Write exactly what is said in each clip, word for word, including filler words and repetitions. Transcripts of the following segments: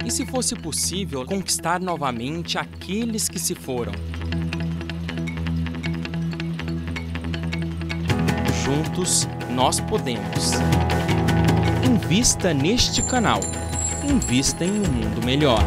E se fosse possível conquistar novamente aqueles que se foram? Juntos, nós podemos. Invista neste canal. Invista em um mundo melhor.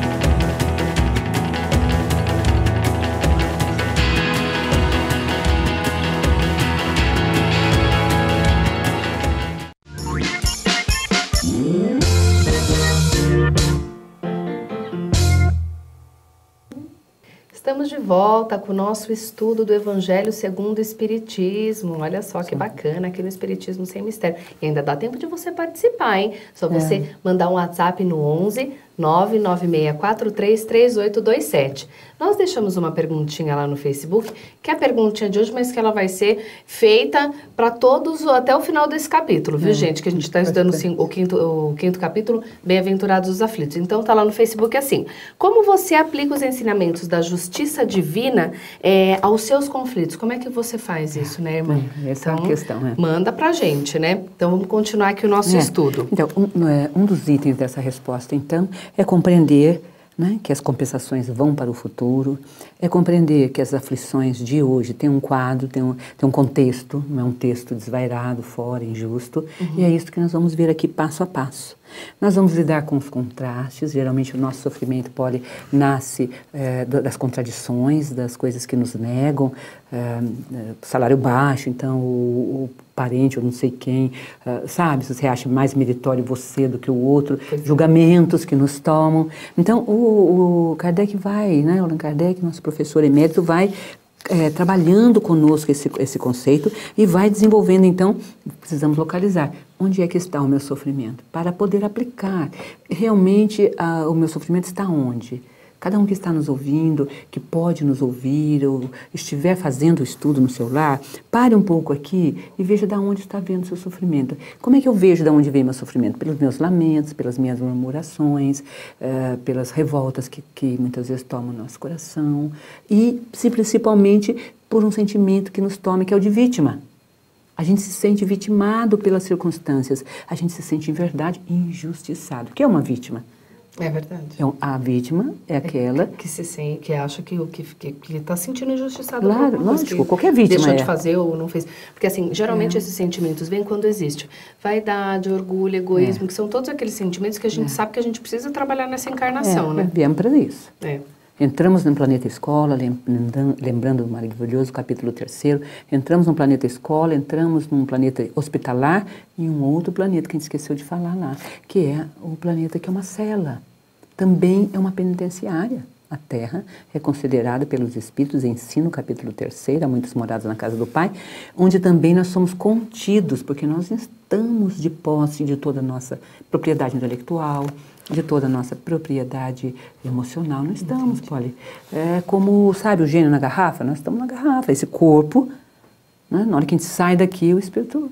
Estamos de volta com o nosso estudo do Evangelho segundo o Espiritismo. Olha só que bacana, aqui no Espiritismo Sem Mistério. E ainda dá tempo de você participar, hein? Só você é. mandar um WhatsApp no onze nove nove seis quatro três três oito dois sete. Nós deixamos uma perguntinha lá no Facebook, que é a perguntinha de hoje, mas que ela vai ser feita para todos até o final desse capítulo, viu, é. gente? Que a gente está estudando o quinto, o quinto capítulo, Bem-aventurados os aflitos. Então tá lá no Facebook assim: como você aplica os ensinamentos da justiça divina é, aos seus conflitos? Como é que você faz isso, né, irmã? É, essa então, é a questão, é. Manda pra gente, né? Então vamos continuar aqui o nosso é. estudo. Então, um, é, um dos itens dessa resposta, então, é compreender, né, que as compensações vão para o futuro, é compreender que as aflições de hoje têm um quadro, têm um, têm um contexto, não é um texto desvairado, fora, injusto, uhum. e é isso que nós vamos ver aqui passo a passo. Nós vamos lidar com os contrastes, geralmente o nosso sofrimento poli nasce é, das contradições, das coisas que nos negam, é, salário baixo, então o, o parente ou não sei quem, é, sabe, se você acha mais meritório você do que o outro, pois julgamentos é. que nos tomam. Então o, o Kardec vai, né, o Allan Kardec, nosso professor emérito, vai É, trabalhando conosco esse, esse conceito e vai desenvolvendo, então, precisamos localizar onde é que está o meu sofrimento, para poder aplicar. Realmente, a, o meu sofrimento está onde? Cada um que está nos ouvindo, que pode nos ouvir, ou estiver fazendo o estudo no seu lar, pare um pouco aqui e veja de onde está vendo o seu sofrimento. Como é que eu vejo de onde vem meu sofrimento? Pelos meus lamentos, pelas minhas murmurações, uh, pelas revoltas que, que muitas vezes tomam o nosso coração, e se, principalmente por um sentimento que nos toma, que é o de vítima. A gente se sente vitimado pelas circunstâncias, a gente se sente, em verdade, injustiçado. O que é uma vítima? É verdade. Então, a vítima é aquela... É que se sente, que acha que está que, que, que sentindo injustiçado. Claro, lógico, qualquer vítima deixou é. de fazer ou não fez. Porque, assim, geralmente é. esses sentimentos vêm quando existe vaidade, orgulho, egoísmo, é. que são todos aqueles sentimentos que a gente é. sabe que a gente precisa trabalhar nessa encarnação, é. né? Viemos para isso. É. Entramos no planeta escola, lembrando, lembrando do maravilhoso capítulo terceiro, entramos no planeta escola, entramos num planeta hospitalar e um outro planeta que a gente esqueceu de falar lá, que é o planeta que é uma cela. Também é uma penitenciária. A Terra é considerada pelos Espíritos, ensino capítulo terceiro, há muitos morados na casa do Pai, onde também nós somos contidos, porque nós estamos de posse de toda a nossa propriedade intelectual, de toda a nossa propriedade emocional. Não estamos, Poli. É como, sabe, o gênio na garrafa? Nós estamos na garrafa. Esse corpo, né, na hora que a gente sai daqui, o Espírito...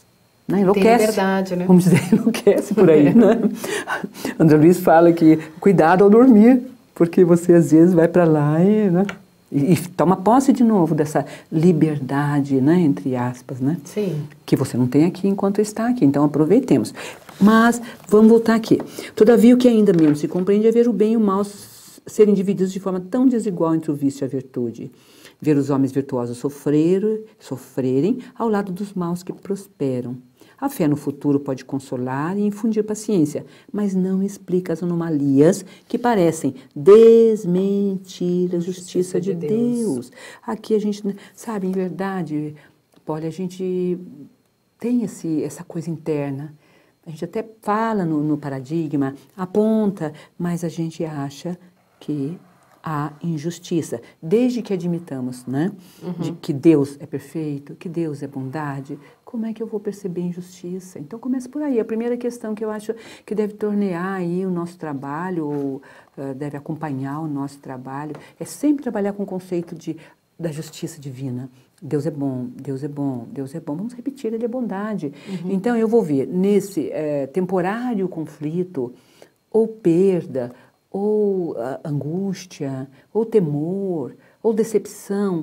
Né, enlouquece. Tem liberdade, né? Vamos dizer, enlouquece por aí, né? André Luiz fala que cuidado ao dormir, porque você às vezes vai para lá e, né, e, e toma posse de novo dessa liberdade, né, entre aspas, né? Sim. Que você não tem aqui enquanto está aqui, então aproveitemos. Mas vamos voltar aqui. Todavia, o que ainda menos se compreende é ver o bem e o mal serem divididos de forma tão desigual entre o vício e a virtude. Ver os homens virtuosos sofrer, sofrerem ao lado dos maus que prosperam. A fé no futuro pode consolar e infundir paciência, mas não explica as anomalias que parecem desmentir a justiça de Deus. Aqui a gente, sabe, em verdade, Poli, a gente tem esse, essa coisa interna. A gente até fala no, no paradigma, aponta, mas a gente acha que há injustiça. Desde que admitamos, né, uhum. de que Deus é perfeito, que Deus é bondade, como é que eu vou perceber injustiça? Então começa por aí. A primeira questão que eu acho que deve tornear aí o nosso trabalho, ou uh, deve acompanhar o nosso trabalho, é sempre trabalhar com o conceito de, da justiça divina. Deus é bom, Deus é bom, Deus é bom. Vamos repetir, Ele é bondade. Uhum. Então eu vou ver nesse eh, temporário conflito, ou perda, ou uh, angústia, ou temor, ou decepção,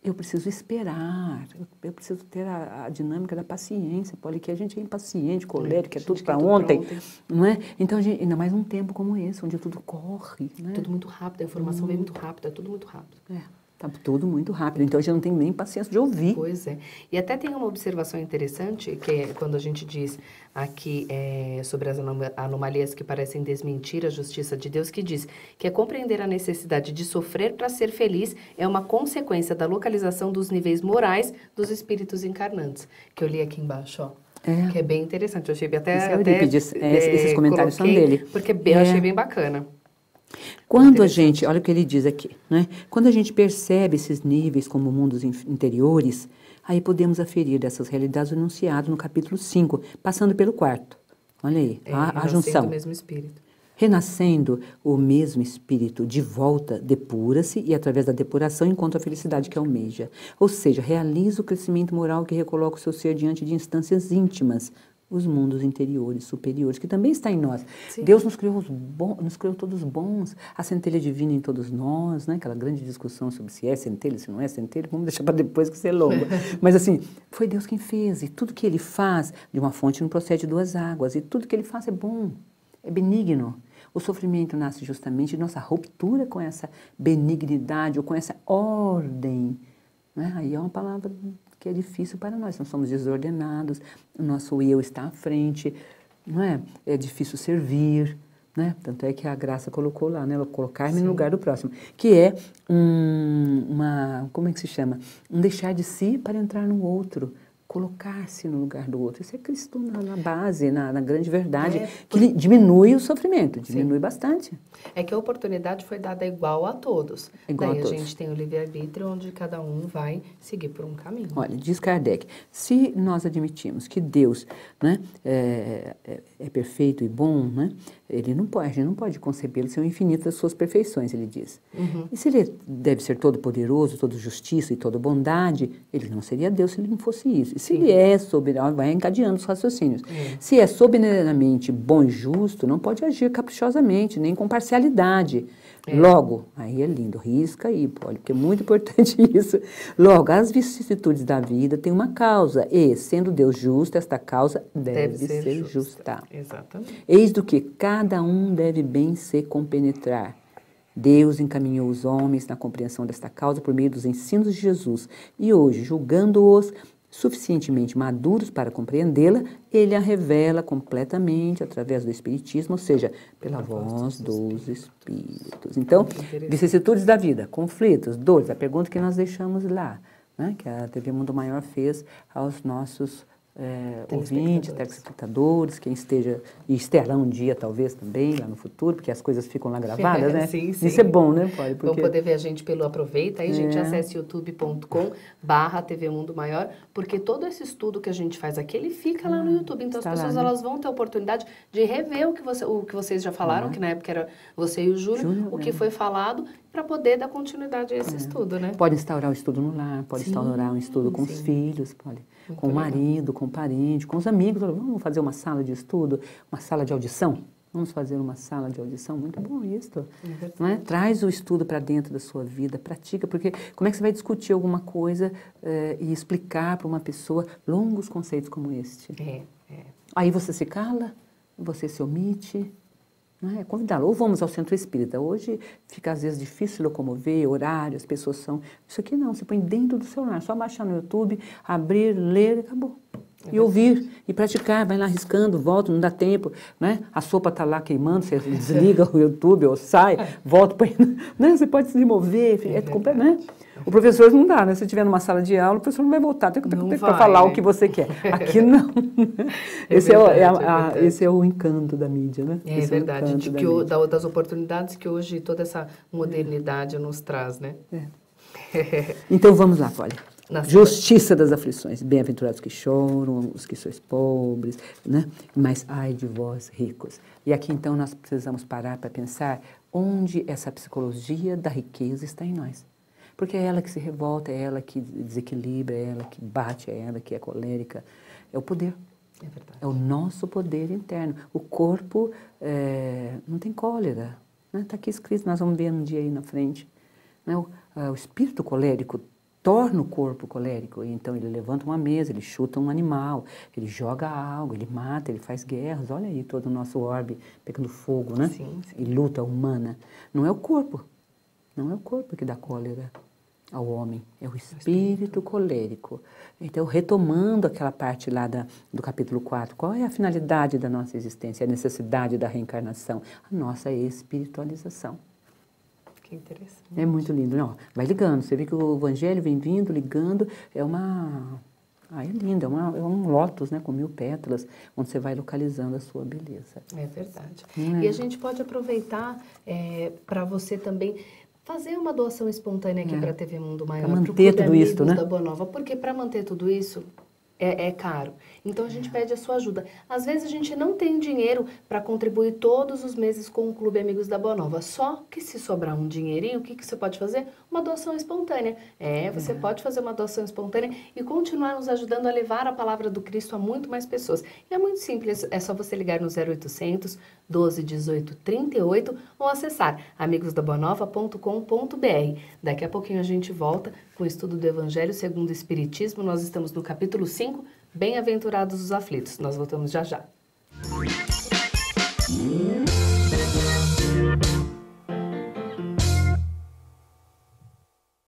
eu preciso esperar, eu, eu preciso ter a, a dinâmica da paciência, Poli, que a gente é impaciente, colérico, é, é tudo para ontem, ontem, não é? Então, a gente, ainda mais um tempo como esse, onde tudo corre, né? Tudo muito rápido, a informação hum. vem muito rápido, é tudo muito rápido. É. Tá tudo muito rápido, então a gente não tem nem paciência de ouvir. Pois é. E até tem uma observação interessante, que é quando a gente diz aqui é, sobre as anomalias que parecem desmentir a justiça de Deus, que diz que é compreender a necessidade de sofrer para ser feliz é uma consequência da localização dos níveis morais dos espíritos encarnantes. Que eu li aqui embaixo, ó. É. Que é bem interessante. Eu achei até... Esse é até Eurípides, é, esses comentários coloquei, são dele. Porque é. eu achei bem bacana. Quando a gente, olha o que ele diz aqui, né? Quando a gente percebe esses níveis como mundos interiores, aí podemos aferir dessas realidades enunciadas no capítulo cinco, passando pelo quarto. Olha aí, é, a, a junção. O mesmo espírito. Renascendo o mesmo espírito de volta, depura-se e através da depuração encontra a felicidade que almeja. Ou seja, realiza o crescimento moral que recoloca o seu ser diante de instâncias íntimas, os mundos interiores, superiores, que também está em nós. Sim. Deus nos criou, os bons, nos criou todos bons, a centelha divina em todos nós, né? Aquela grande discussão sobre se é centelha, se não é centelha, vamos deixar para depois que isso é longo. Mas assim, foi Deus quem fez, e tudo que Ele faz, de uma fonte não procede de duas águas, e tudo que Ele faz é bom, é benigno. O sofrimento nasce justamente de nossa ruptura com essa benignidade, ou com essa ordem. Né? Aí é uma palavra que é difícil para nós, nós somos desordenados, o nosso eu está à frente, não é? É difícil servir, né? Tanto é que a graça colocou lá, né? Colocar-me no lugar do próximo, que é um, uma, como é que se chama? Um deixar de si para entrar no outro, colocar-se no lugar do outro. Isso é Cristo na, na base, na, na grande verdade, é, por... que diminui o sofrimento, diminui Sim. bastante. É que a oportunidade foi dada igual a todos. Igual Daí a, todos. a gente tem o livre-arbítrio, onde cada um vai seguir por um caminho. Olha, diz Kardec, se nós admitimos que Deus, né, é, é, é perfeito e bom, né, ele não pode, a gente não pode concebê-lo sem o infinito das suas perfeições, ele diz. Uhum. E se ele deve ser todo poderoso, todo justiça e toda bondade, ele não seria Deus se ele não fosse isso. Se Sim. ele é soberano, vai encadeando os raciocínios. É. Se é soberanamente bom e justo, não pode agir caprichosamente, nem com parcialidade. É. Logo, aí é lindo, risca aí, Poli, porque é muito importante isso. Logo, as vicissitudes da vida têm uma causa, e, sendo Deus justo, esta causa deve, deve ser, ser justa. justa. Exatamente. Eis do que cada um deve bem se compenetrar. Deus encaminhou os homens na compreensão desta causa por meio dos ensinos de Jesus, e hoje, julgando-os suficientemente maduros para compreendê-la, ele a revela completamente através do Espiritismo, ou seja, pela a voz dos Espíritos. Então, vicissitudes da vida, conflitos, dores, a pergunta que nós deixamos lá, né, que a T V Mundo Maior fez aos nossos é, ouvintes, telespectadores, quem esteja, e estará um dia talvez também, lá no futuro, porque as coisas ficam lá gravadas, é, né? Sim, sim. Isso é bom, né, Poli? Porque... Vão poder ver a gente pelo Aproveita, aí, é. gente, acesse youtube ponto com barra T V Mundo Maior, porque todo esse estudo que a gente faz aqui, ele fica lá no YouTube, então as pessoas lá, né? Elas vão ter a oportunidade de rever o que, você, o que vocês já falaram, uhum. que na época era você e o Júlio, Júlio o que é. foi falado, para poder dar continuidade a esse é. estudo, né? Pode instaurar o estudo no lar, pode sim, instaurar um estudo com sim. os filhos, pode, com o marido, com o parente, com os amigos. Vamos fazer uma sala de estudo, uma sala de audição? Vamos fazer uma sala de audição? Muito bom isso. É não é? Traz o estudo para dentro da sua vida, pratica, porque como é que você vai discutir alguma coisa é, e explicar para uma pessoa longos conceitos como este? É, é. Aí você se cala, você se omite. Não é? Convidá-lo. Ou vamos ao centro espírita. Hoje fica às vezes difícil locomover, horário, as pessoas são... Isso aqui não, você põe dentro do celular, só baixar no YouTube, abrir, ler e acabou. É e ouvir, e praticar, vai lá arriscando, volta, não dá tempo, né? A sopa está lá queimando, você desliga o YouTube ou sai, volta, põe, né? Você pode se mover, é, é, né? O professor não dá, né? Se estiver numa sala de aula, o professor não vai voltar, tem que para falar, né? O que você quer. Aqui não. É esse, verdade, é, o, é, a, é esse é o encanto da mídia, né? É esse verdade, é de que o, da, das oportunidades que hoje toda essa modernidade é. nos traz, né? É. Então vamos lá, Poli. Justiça das aflições, bem-aventurados que choram, os que sois pobres, né? Mas ai de vós ricos. E aqui então nós precisamos parar para pensar onde essa psicologia da riqueza está em nós. Porque é ela que se revolta, é ela que desequilibra, é ela que bate, é ela que é colérica. É o poder. É verdade. É o nosso poder interno. O corpo é, não tem cólera. Está, né? Aqui escrito, nós vamos ver um dia aí na frente. Né? O, uh, o espírito colérico torna o corpo colérico. Então ele levanta uma mesa, ele chuta um animal, ele joga algo, ele mata, ele faz guerras. Olha aí todo o nosso orbe pegando fogo, né? Sim, sim. E luta humana. Não é o corpo, não é o corpo que dá cólera ao homem, é o espírito colérico. Então, retomando aquela parte lá da, do capítulo quatro, qual é a finalidade da nossa existência, a necessidade da reencarnação? A nossa espiritualização. Que interessante. É muito lindo. Não, vai ligando, você vê que o evangelho vem vindo, ligando, é uma... Ah, é lindo, é, uma, é um lótus, né, com mil pétalas, onde você vai localizando a sua beleza. É verdade. É. E a gente pode aproveitar é, para você também fazer uma doação espontânea aqui É. para a T V Mundo Maior. Pra manter pro Clube tudo Amigos isso, né? da Boa Nova, porque para manter tudo isso é, é caro. Então a gente pede a sua ajuda. Às vezes a gente não tem dinheiro para contribuir todos os meses com o Clube Amigos da Boa Nova. Só que se sobrar um dinheirinho, o que, que você pode fazer? Uma doação espontânea. É, você pode fazer uma doação espontânea e continuar nos ajudando a levar a palavra do Cristo a muito mais pessoas. E é muito simples, é só você ligar no zero oitocentos, doze, dezoito, trinta e oito ou acessar amigos da boa nova ponto com ponto br. Daqui a pouquinho a gente volta com o estudo do Evangelho segundo o Espiritismo. Nós estamos no capítulo cinco, Bem-aventurados os aflitos. Nós voltamos já já.